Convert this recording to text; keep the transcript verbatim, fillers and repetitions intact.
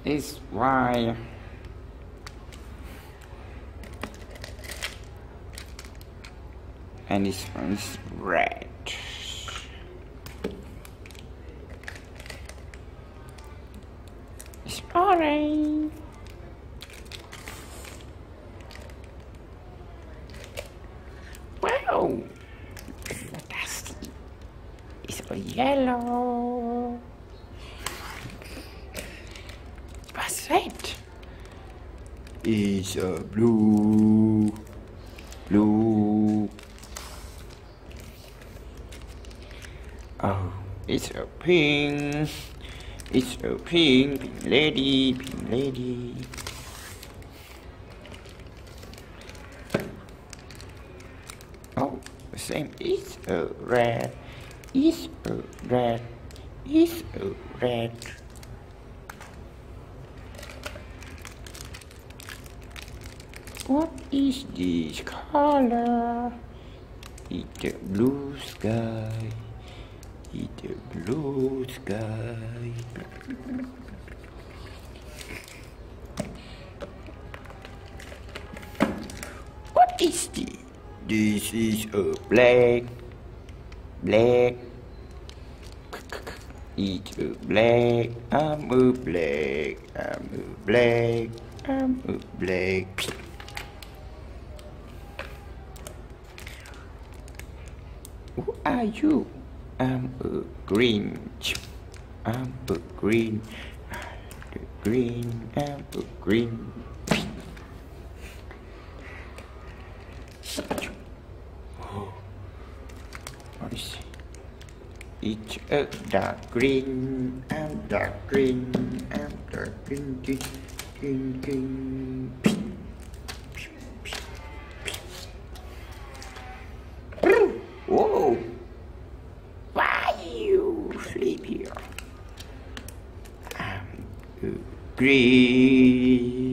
is white. And this one is red. It's orange. Wow, fantastic. It's a yellow. What's that? It's a blue. Blue. Oh, it's a pink. It's a pink, pink lady, pink lady. Oh, the same. It's a red. It's a red. It's a red. What is this color? It's a blue sky. It's a blue sky. What is this? This is a black. Black. It's a black. I'm a black. I'm a black. I'm a black. Who are you? I'm a green. I'm a green. I'm a green. I'm a green. Oh, what is it? It's a dark green. I'm dark green. I'm dark green. Green, green, green. Whoa! Why you sleep here? I'm green.